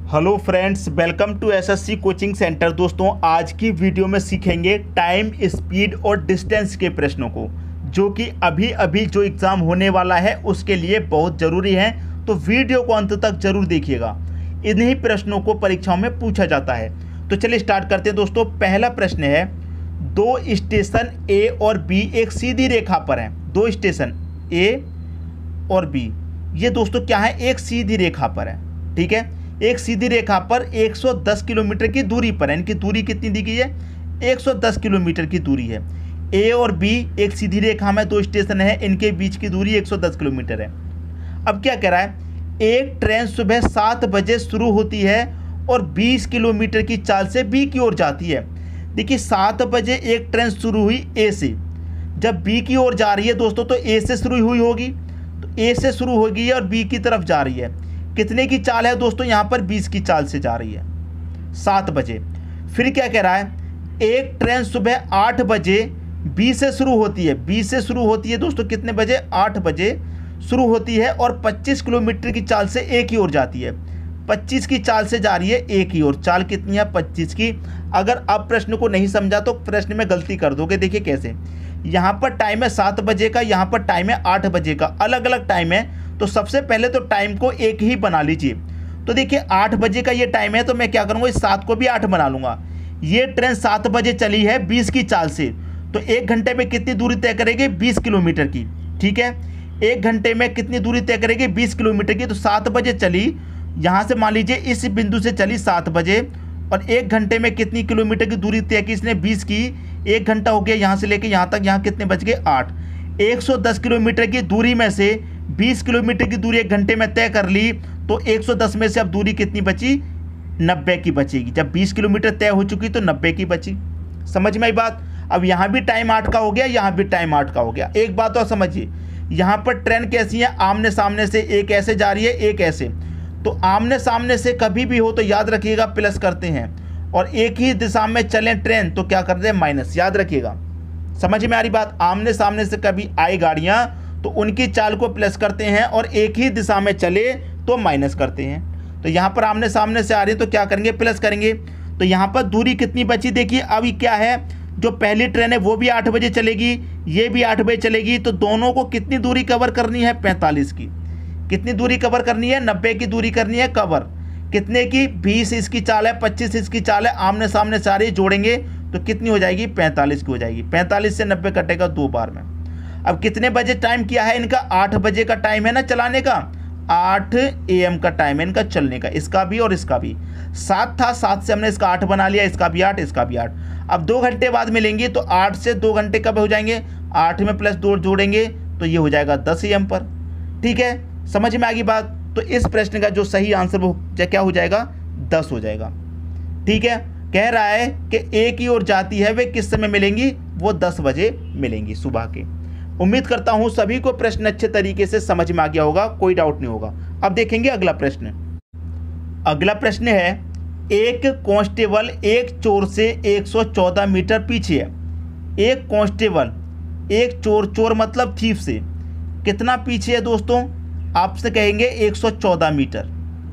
Hello friends, welcome to SSC coaching centre. दोस्तों, आज की वीडियो में सीखेंगे टाइम, स्पीड और डिस्टेंस के प्रश्नों को, जो कि अभी अभी जो एग्ज़ाम होने वाला है उसके लिए बहुत ज़रूरी है। तो वीडियो को अंत तक जरूर देखिएगा। इन्हीं प्रश्नों को परीक्षाओं में पूछा जाता है। तो चलिए स्टार्ट करते हैं। दोस्तों, पहला प्रश्न है, दो स्टेशन ए और बी एक सीधी रेखा पर हैं। दो स्टेशन ए और बी, ये दोस्तों क्या है, एक सीधी रेखा पर है। ठीक है, एक सीधी रेखा पर 110 किलोमीटर की दूरी पर है। इनकी दूरी कितनी दी गई है? 110 किलोमीटर की दूरी है। ए और बी एक सीधी रेखा में दो स्टेशन है, इनके बीच की दूरी 110 किलोमीटर है। अब क्या कह रहा है, एक ट्रेन सुबह 7 बजे शुरू होती है और 20 किलोमीटर की चाल से बी की ओर जाती है। देखिए, 7 बजे एक ट्रेन शुरू हुई ए से, जब बी की ओर जा रही है दोस्तों तो ए से शुरू हुई होगी, तो ए से शुरू होगी और बी की तरफ जा रही है। कितने की चाल है दोस्तों? यहाँ पर 20 की चाल से जा रही है 7 बजे। फिर क्या कह रहा है, एक ट्रेन सुबह 8 बजे बी से शुरू होती है। बी से शुरू होती है दोस्तों कितने बजे? 8 बजे शुरू होती है और 25 किलोमीटर की चाल से ए की ओर जाती है। 25 की चाल से जा रही है ए की ओर। चाल कितनी है? 25 की। अगर अब प्रश्न को नहीं समझा तो प्रश्न में गलती कर दोगे। देखिए कैसे, यहाँ पर टाइम है 7 बजे का, यहाँ पर टाइम है 8 बजे का, अलग अलग टाइम है। तो सबसे पहले तो टाइम को एक ही बना लीजिए। तो देखिए 8 बजे का ये टाइम है, तो मैं क्या करूँगा, इस 7 को भी 8 बना लूँगा। ये ट्रेन 7 बजे चली है 20 की चाल से, तो 1 घंटे में कितनी दूरी तय करेगी? 20 किलोमीटर की। ठीक है, 1 घंटे में कितनी दूरी तय करेगी? 20 किलोमीटर की। तो 7 बजे चली, यहाँ से मान लीजिए इस बिंदु से चली 7 बजे, और 1 घंटे में कितनी किलोमीटर की दूरी तय की इसने? 20 की। 1 घंटा हो गया यहाँ से लेके यहाँ तक, यहाँ कितने बच गए? 8। 110 किलोमीटर की दूरी में से 20 किलोमीटर की दूरी 1 घंटे में तय कर ली, तो 110 में से अब दूरी कितनी बची? 90 की बचेगी। जब 20 किलोमीटर तय हो चुकी तो 90 की बची। समझ में आई बात? अब यहाँ भी टाइम 8 का हो गया, यहाँ भी टाइम 8 का हो गया। एक बात और समझिए, यहाँ पर ट्रेन कैसी है? आमने सामने से, एक ऐसे जा रही है, एक ऐसे। तो आमने सामने से कभी भी हो तो याद रखिएगा प्लस करते हैं, और एक ही दिशा में चलें ट्रेन तो क्या करते हैं? माइनस। याद रखिएगा, समझ में आ रही बात? आमने सामने से कभी आई गाड़ियाँ तो उनकी चाल को प्लस करते हैं, और एक ही दिशा में चले तो माइनस करते हैं। तो यहाँ पर आमने सामने से आ रही है तो क्या करेंगे? प्लस करेंगे। तो यहाँ पर दूरी कितनी बची? देखिए अभी क्या है, जो पहली ट्रेन है वो भी 8 बजे चलेगी, ये भी 8 बजे चलेगी, तो दोनों को कितनी दूरी कवर करनी है? 45 की। कितनी दूरी कवर करनी है? 90 की दूरी करनी है कवर। कितने की? 20 इसकी चाल है, 25 इसकी चाल है, आमने सामने से आ रही, जोड़ेंगे तो कितनी हो जाएगी? 45 की हो जाएगी। 45 से 90 कटेगा 2 बार में। अब कितने बजे टाइम किया है इनका? 8 बजे का टाइम है ना चलाने का, 8 AM का टाइम है इनका चलने का, इसका भी और इसका भी। 7 था, 7 से हमने इसका 8 बना लिया, इसका भी 8, इसका भी 8। अब 2 घंटे बाद मिलेंगे, तो 8 से 2 घंटे कब हो जाएंगे? 8 में प्लस 2 जोड़ेंगे तो ये हो जाएगा 10 AM पर। ठीक है, समझ में आ गई बात? तो इस प्रश्न का जो सही आंसर वो क्या हो जाएगा? 10 हो जाएगा। ठीक है, कह रहा है कि ए की ओर जाती है, वे किस समय मिलेंगी? वो 10 बजे मिलेंगी सुबह के। उम्मीद करता हूं सभी को प्रश्न अच्छे तरीके से समझ में आ गया होगा, कोई डाउट नहीं होगा। अब देखेंगे अगला प्रश्न। अगला प्रश्न है, एक कांस्टेबल एक चोर से 114 मीटर पीछे है। एक कांस्टेबल, एक चोर, चोर मतलब थीफ से कितना पीछे है दोस्तों? आपसे कहेंगे 114 मीटर।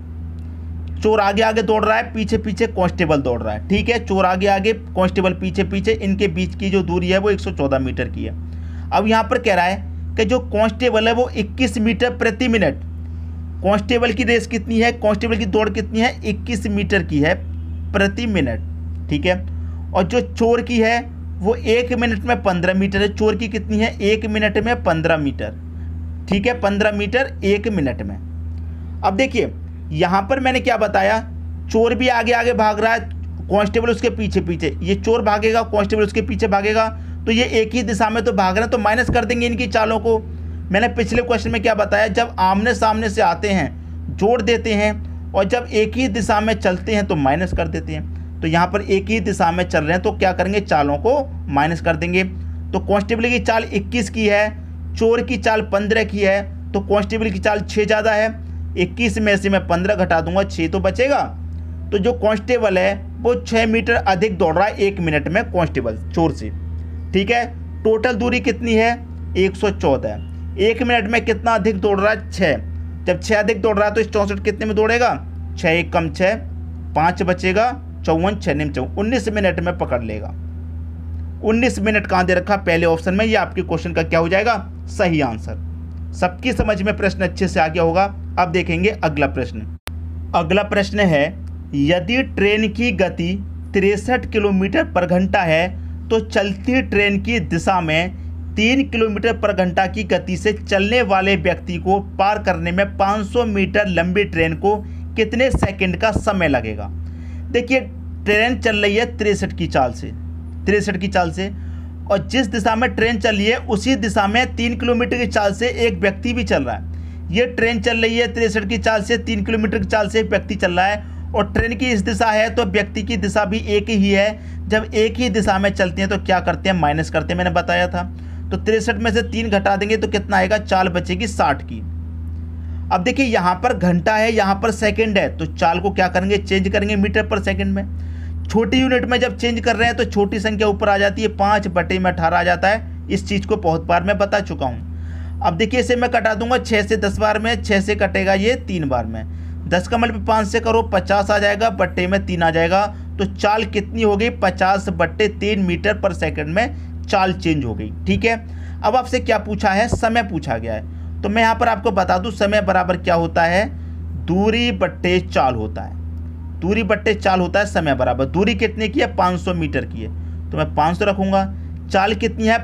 चोर आगे आगे दौड़ रहा है, पीछे पीछे कांस्टेबल दौड़ रहा है। ठीक है, चोर आगे आगे, कांस्टेबल पीछे पीछे, इनके बीच की जो दूरी है वो 114 मीटर की है। अब यहाँ पर कह रहा है कि जो कांस्टेबल है वो 21 मीटर प्रति मिनट। कांस्टेबल की रेस कितनी है? कांस्टेबल की दौड़ कितनी है? 21 मीटर की है प्रति मिनट। ठीक है, और जो चोर की है वो 1 मिनट में 15 मीटर है। चोर की कितनी है? 1 मिनट में 15 मीटर। ठीक है, 15 मीटर 1 मिनट में। अब देखिए यहाँ पर मैंने क्या बताया, चोर भी आगे आगे भाग रहा है, कांस्टेबल उसके पीछे पीछे। ये चोर भागेगा, कांस्टेबल उसके पीछे भागेगा, तो ये एक ही दिशा में तो भाग रहे हैं, तो माइनस कर देंगे इनकी चालों को। मैंने पिछले क्वेश्चन में क्या बताया, जब आमने सामने से आते हैं जोड़ देते हैं, और जब एक ही दिशा में चलते हैं तो माइनस कर देते हैं। तो यहाँ पर एक ही दिशा में चल रहे हैं तो क्या करेंगे? चालों को माइनस कर देंगे। तो कांस्टेबल की चाल 21 की है, चोर की चाल 15 की है, तो कांस्टेबल की चाल 6 ज़्यादा है। 21 में से मैं 15 घटा दूंगा, 6 तो बचेगा। तो जो कांस्टेबल है वो 6 मीटर अधिक दौड़ रहा है 1 मिनट में कांस्टेबल चोर से। ठीक है, टोटल दूरी कितनी है? 114। 1 मिनट में कितना अधिक दौड़ रहा है? 6। जब 6 अधिक दौड़ रहा है तो इस 64 कितने में दौड़ेगा? 6 एक कम 6, 5 बचेगा 54, 6 निम 54, 19 मिनट में पकड़ लेगा। 19 मिनट कहाँ दे रखा? पहले ऑप्शन में। ये आपके क्वेश्चन का क्या हो जाएगा? सही आंसर। सबकी समझ में प्रश्न अच्छे से आ गया होगा। अब देखेंगे अगला प्रश्न। अगला प्रश्न है, यदि ट्रेन की गति 63 किलोमीटर पर घंटा है तो चलती ट्रेन की दिशा में 3 किलोमीटर पर घंटा की गति से चलने वाले व्यक्ति को पार करने में 500 मीटर लंबी ट्रेन को कितने सेकंड का समय लगेगा? देखिए, ट्रेन चल रही है 63 की चाल से, 63 की चाल से, और जिस दिशा में ट्रेन चल रही है उसी दिशा में 3 किलोमीटर की चाल से एक व्यक्ति भी चल रहा है। ये ट्रेन चल रही है 63 की चाल से, 3 किलोमीटर की चाल से एक व्यक्ति चल रहा है, और ट्रेन की इस दिशा है तो व्यक्ति की दिशा भी एक ही है। जब एक ही दिशा में चलती हैं तो क्या करते हैं? माइनस करते हैं, मैंने बताया था। तो 63 में से 3 घटा देंगे तो कितना आएगा? चाल बचेगी 60 की। अब देखिए, यहाँ पर घंटा है, यहाँ पर सेकंड है, तो चाल को क्या करेंगे? चेंज करेंगे मीटर पर सेकंड में। छोटी यूनिट में जब चेंज कर रहे हैं तो छोटी संख्या ऊपर आ जाती है, 5/18 आ जाता है। इस चीज़ को बहुत बार मैं बता चुका हूँ। अब देखिए, इसे मैं कटा दूंगा 6 से 10 बार में, 6 से कटेगा ये 3 बार में, 10 का मल्टीप्लाई 5 से करो 50 आ जाएगा, बट्टे में 3 आ जाएगा। तो चाल कितनी हो गई? 50/3 मीटर पर सेकंड में चाल चेंज हो गई। ठीक है, अब आपसे क्या पूछा है? समय पूछा गया है। तो मैं यहाँ पर आपको बता दूँ, समय बराबर क्या होता है? दूरी बट्टे चाल होता है। दूरी बट्टे चाल होता है समय बराबर। दूरी कितने की है? 500 मीटर की है, तो मैं 500 रखूँगा। चाल कितनी है?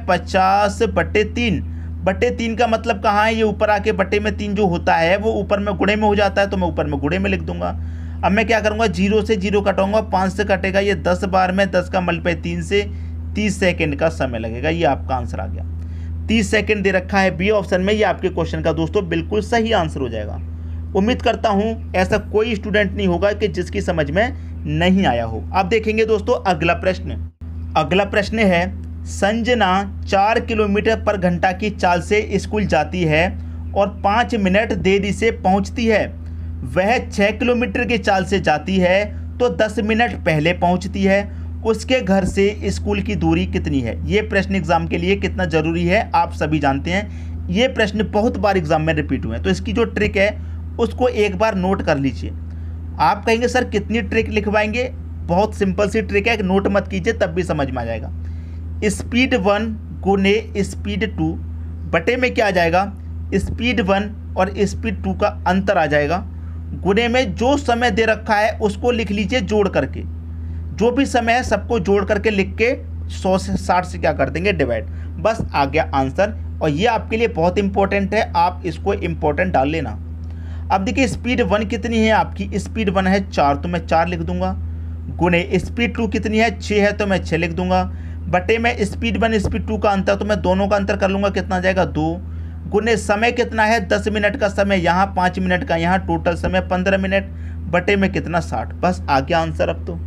50/3। बट्टे 3 का मतलब कहाँ है? ये ऊपर आके बट्टे में 3 जो होता है वो ऊपर में गुणे में हो जाता है, तो मैं ऊपर में गुणे में लिख दूंगा। अब मैं क्या करूँगा? 0 से 0 कटाऊंगा, 5 से कटेगा ये 10 बार में, 10 का मल्टीप्लाई 3 से 30 सेकेंड का समय लगेगा। ये आपका आंसर आ गया। 30 सेकेंड दे रखा है बी ऑप्शन में। ये आपके क्वेश्चन का दोस्तों बिल्कुल सही आंसर हो जाएगा। उम्मीद करता हूँ ऐसा कोई स्टूडेंट नहीं होगा कि जिसकी समझ में नहीं आया हो। अब देखेंगे दोस्तों अगला प्रश्न। अगला प्रश्न है, संजना 4 किलोमीटर पर घंटा की चाल से स्कूल जाती है और 5 मिनट देरी से पहुंचती है। वह 6 किलोमीटर की चाल से जाती है तो 10 मिनट पहले पहुंचती है। उसके घर से स्कूल की दूरी कितनी है? ये प्रश्न एग्जाम के लिए कितना ज़रूरी है आप सभी जानते हैं। ये प्रश्न बहुत बार एग्जाम में रिपीट हुए हैं, तो इसकी जो ट्रिक है उसको एक बार नोट कर लीजिए। आप कहेंगे सर कितनी ट्रिक लिखवाएंगे? बहुत सिंपल सी ट्रिक है, नोट मत कीजिए तब भी समझ में आ जाएगा। स्पीड 1 गुने स्पीड 2 बटे में क्या आ जाएगा? स्पीड 1 और स्पीड 2 का अंतर आ जाएगा, गुने में जो समय दे रखा है उसको लिख लीजिए जोड़ करके। जो भी समय है सबको जोड़ करके लिख के 100 से 60 से क्या कर देंगे? डिवाइड। बस आ गया आंसर। और ये आपके लिए बहुत इंपॉर्टेंट है, आप इसको इंपॉर्टेंट डाल लेना। अब देखिए, स्पीड 1 कितनी है आपकी? स्पीड 1 है 4, तो मैं 4 लिख दूंगा। गुने स्पीड 2 कितनी है? 6 है, तो मैं 6 लिख दूंगा। बटे में स्पीड 1 स्पीड 2 का अंतर, तो मैं दोनों का अंतर कर लूँगा, कितना आ जाएगा? 2। गुने समय कितना है? 10 मिनट का समय यहाँ, 5 मिनट का यहाँ, टोटल समय 15 मिनट। बटे में कितना? 60। बस आ गया आंसर।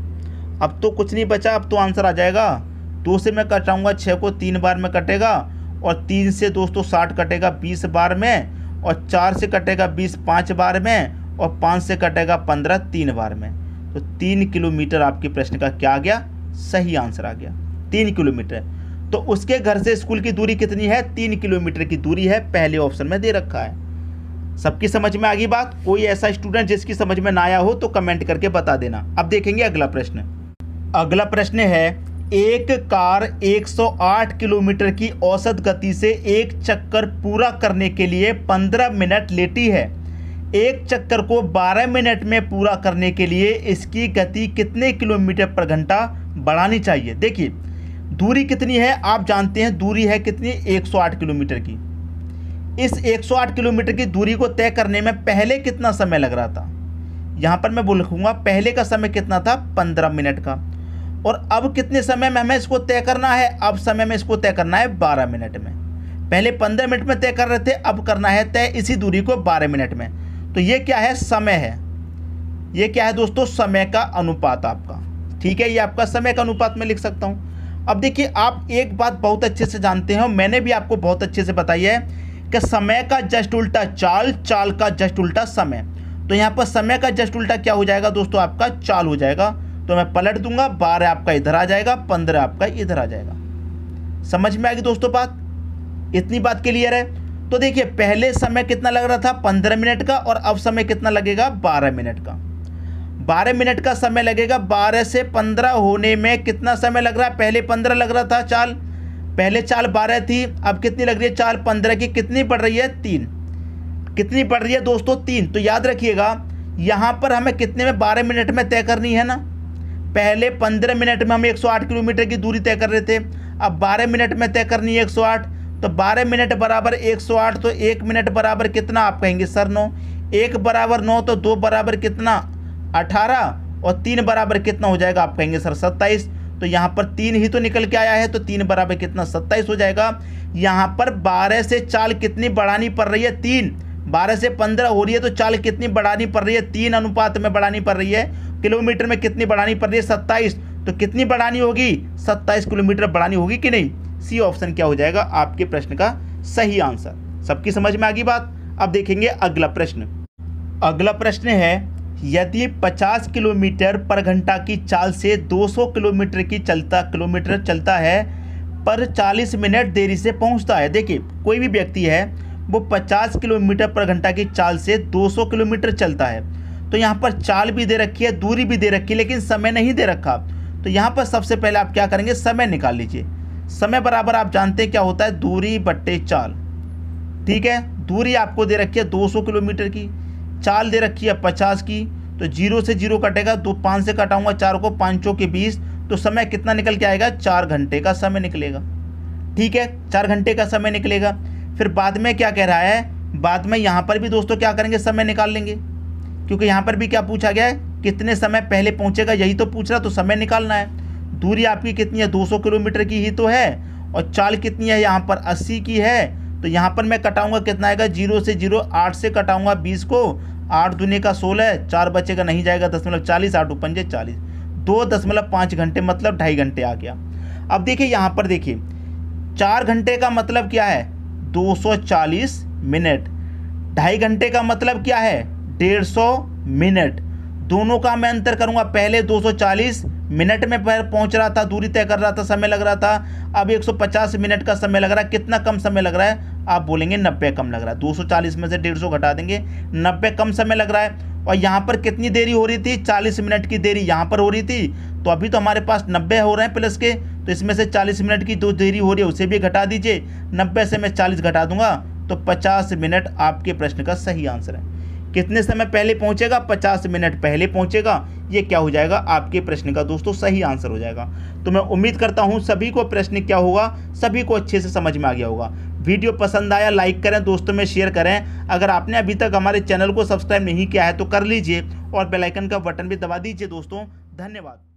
अब तो कुछ नहीं बचा, अब तो आंसर आ जाएगा। 2 से मैं कटाऊँगा 6 को 3 बार में कटेगा, और 3 से दोस्तों 60 कटेगा 20 बार में, और 4 से कटेगा 20 5 बार में, और 5 से कटेगा 15 3 बार में। तो 3 किलोमीटर आपके प्रश्न का क्या आ गया? सही आंसर आ गया, 3 किलोमीटर। तो उसके घर से स्कूल की दूरी कितनी है? 3 किलोमीटर की दूरी है, पहले ऑप्शन में दे रखा है। सबकी समझ में आ गई बात? कोई ऐसा स्टूडेंट जिसकी समझ में ना आया हो तो कमेंट करके बता देना। अब देखेंगे अगला प्रश्न। अगला प्रश्न है, एक कार 108 किलोमीटर की औसत गति से एक चक्कर पूरा करने के लिए 15 मिनट लेती है। एक चक्कर को 12 मिनट में पूरा करने के लिए इसकी गति कितने किलोमीटर पर घंटा बढ़ानी चाहिए? देखिए, दूरी कितनी है आप जानते हैं, दूरी है कितनी? 108 किलोमीटर की। इस 108 किलोमीटर की दूरी को तय करने में पहले कितना समय लग रहा था? यहाँ पर मैं लिखूंगा पहले का समय कितना था? 15 मिनट का। और अब कितने समय में हमें इसको तय करना है? अब समय में इसको तय करना है 12 मिनट में। पहले 15 मिनट में तय कर रहे थे, अब करना है तय इसी दूरी को 12 मिनट में। तो ये क्या है? समय है। ये क्या है दोस्तों? समय का अनुपात आपका। ठीक है, ये आपका समय का अनुपात में लिख सकता हूँ। अब देखिए, आप एक बात बहुत अच्छे से जानते हैं, मैंने भी आपको बहुत अच्छे से बताई है कि समय का जस्ट उल्टा चाल, चाल का जस्ट उल्टा समय। तो यहाँ पर समय का जस्ट उल्टा क्या हो जाएगा दोस्तों? आपका चाल हो जाएगा। तो मैं पलट दूंगा, 12 आपका इधर आ जाएगा, 15 आपका इधर आ जाएगा। समझ में आ गई दोस्तों बात? इतनी बात क्लियर है? तो देखिए, पहले समय कितना लग रहा था? 15 मिनट का, और अब समय कितना लगेगा? 12 मिनट का। 12 मिनट का समय लगेगा। 12 से 15 होने में कितना समय लग रहा है? पहले 15 लग रहा था चाल, पहले चाल 12 थी, अब कितनी लग रही है चाल? 15 की कितनी पड़ रही है? 3। कितनी पड़ रही है दोस्तों? 3। तो याद रखिएगा यहाँ पर हमें कितने में 12 मिनट में तय करनी है ना। पहले 15 मिनट में हम 108 किलोमीटर की दूरी तय कर रहे थे, अब 12 मिनट में तय करनी है 108। तो 12 मिनट बराबर 108, तो 1 मिनट बराबर कितना आप कहेंगे सर? 9। 1 बराबर 9, तो 2 बराबर कितना? 18, और 3 बराबर कितना हो जाएगा आप कहेंगे सर? 27। तो यहाँ पर 3 ही तो निकल के आया है, तो 3 बराबर कितना? 27 हो जाएगा। यहाँ पर 12 से चाल कितनी बढ़ानी पड़ रही है? 3। 12 से 15 हो रही है तो चाल कितनी बढ़ानी पड़ रही है? 3 अनुपात में बढ़ानी पड़ रही है। किलोमीटर में कितनी बढ़ानी पड़ रही है? 27। तो कितनी बढ़ानी होगी? 27 किलोमीटर बढ़ानी होगी कि नहीं? सी ऑप्शन क्या हो जाएगा आपके प्रश्न का सही आंसर। सबकी समझ में आ गई बात? अब देखेंगे अगला प्रश्न। अगला प्रश्न है, यदि 50 किलोमीटर पर घंटा की चाल से 200 किलोमीटर चलता है पर 40 मिनट देरी से पहुंचता है। देखिए कोई भी व्यक्ति है वो 50 किलोमीटर पर घंटा की चाल से 200 किलोमीटर चलता है, तो यहाँ पर चाल भी दे रखी है, दूरी भी दे रखी है, लेकिन समय नहीं दे रखा। तो यहाँ पर सबसे पहले आप क्या करेंगे? समय निकाल लीजिए। समय बराबर आप जानते हैं क्या होता है? दूरी बट्टे चाल। ठीक है, दूरी आपको दे रखी है 200 किलोमीटर की, चाल दे रखी है 50 की, तो 0 से 0 कटेगा, 5 से कटाऊंगा 4 को, 5 के 20, तो समय कितना निकल के आएगा? 4 घंटे का समय निकलेगा। ठीक है, 4 घंटे का समय निकलेगा। फिर बाद में क्या कह रहा है? बाद में यहाँ पर भी दोस्तों क्या करेंगे? समय निकाल लेंगे, क्योंकि यहाँ पर भी क्या पूछा गया है? कितने समय पहले पहुँचेगा, यही तो पूछ रहा, तो समय निकालना है। दूरी आपकी कितनी है? 200 किलोमीटर की ही तो है, और चाल कितनी है यहाँ पर? 80 की है। तो यहाँ पर मैं कटाऊंगा, कितना आएगा? 0 से 0, 8 से कटाऊंगा 20 को, 8 दूनी का 16, 4 बचेगा नहीं जाएगा, 0.40, 8 पंजे 40, 2.5 घंटे, मतलब 2.5 घंटे आ गया। अब देखिए यहाँ पर देखिए 4 घंटे का मतलब क्या है? 240 मिनट। 2.5 घंटे का मतलब क्या है? 150 मिनट। दोनों का मैं अंतर करूंगा, पहले 240 मिनट में पहुंच रहा था, दूरी तय कर रहा था, समय लग रहा था, अब 150 मिनट का समय लग रहा है। कितना कम समय लग रहा है? आप बोलेंगे 90 कम लग रहा है। 240 में से 150 घटा देंगे, 90 कम समय लग रहा है। और यहाँ पर कितनी देरी हो रही थी? 40 मिनट की देरी यहाँ पर हो रही थी, तो अभी तो हमारे पास 90 हो रहे हैं प्लस के, तो इसमें से 40 मिनट की जो देरी हो रही है उसे भी घटा दीजिए। 90 से मैं 40 घटा दूंगा, तो 50 मिनट आपके प्रश्न का सही आंसर है। कितने समय पहले पहुंचेगा? 50 मिनट पहले पहुंचेगा। ये क्या हो जाएगा? आपके प्रश्न का दोस्तों सही आंसर हो जाएगा। तो मैं उम्मीद करता हूं सभी को प्रश्न क्या होगा, सभी को अच्छे से समझ में आ गया होगा। वीडियो पसंद आया लाइक करें, दोस्तों में शेयर करें। अगर आपने अभी तक हमारे चैनल को सब्सक्राइब नहीं किया है तो कर लीजिए, और बेल आइकन का बटन भी दबा दीजिए दोस्तों। धन्यवाद।